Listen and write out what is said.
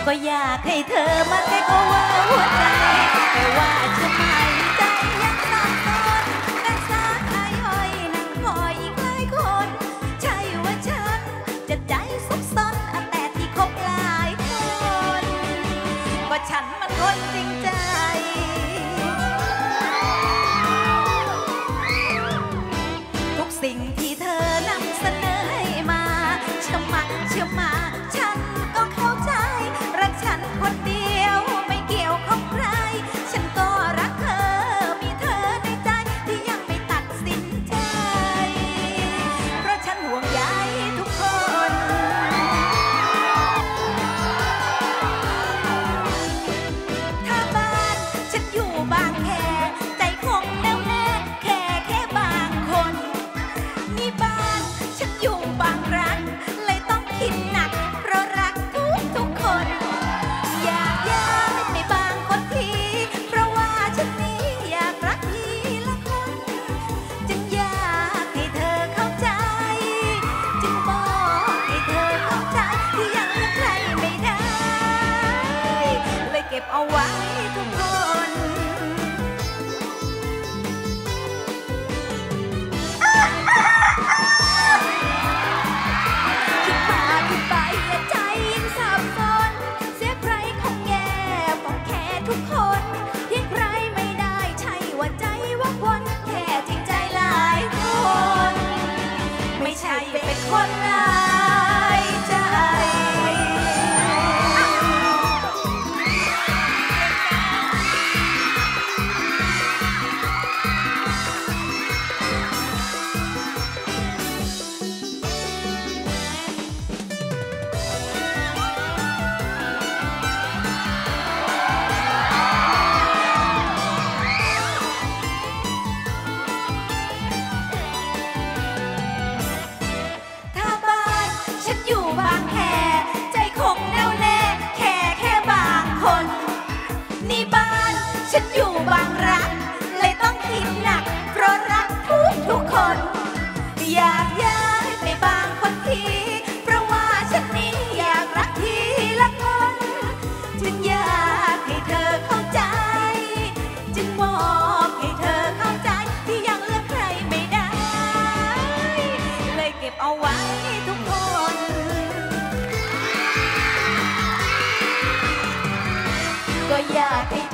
ก็อยากให้เธอมาแค่ก็ว่าหัวใจแต่ว่าทำไมใจยังสับสนกันสาขายหอยนั่งคอยอีกหลายคนใช่ว่าฉันจะใจซุกซนแต่ที่คบหลายคนก็ฉันมันคนจริงใจทุกสิ่งที่เธอนำเสนอให้มาเชื่อมันเชื่อมาฉันก็เข้าใจรักฉันคนเดียวไม่เกี่ยวของใครฉันก็รักเธอมีเธอในใจที่ยังไม่ตัดสินใจเพราะฉันห่วงใยทุกคนถ้าบ้านฉันอยู่บางแคใจคงแน่วแน่แค่บางคนนี่บ้านฉันอยู่บางรักเลยต้องคิดหนักเพราะรักทุกคนอยากย้ายไปบางคนทีเพราะว่าฉันนี้อยากรักทีละคนจึงอยากให้เธอเข้าใจจึงบอกให้เธอเข้าใจที่ยังเลือกใครไม่ได้เลยเก็บเอาไว้ทุกคนคิดมาคิดไปใจยิ่งสับสนเสียใครของแย่ต้องแค่ทุกคนที่ใครไม่ได้ใช่ว่าใจว่าคนแค่จริงใจหลายคนไม่ใช่เป็นคนหลายใจถ้าบ้านฉันอยู่บางแคใจคงแน่วแน่แค่บางคนนี่บ้านฉันอยู่บางรักเลยต้องคิดหนักเพราะรักทุกคนอยากย้ายไปบางคนทีเพราะว่าฉันนี้อยากรักทีละคนจึงอยากให้เธอเข้าใจจึงบอกให้เธอเข้าใจที่ยังเลือกใครไม่ได้เลยเก็บเอาไว้ทุกคนก็อยากให้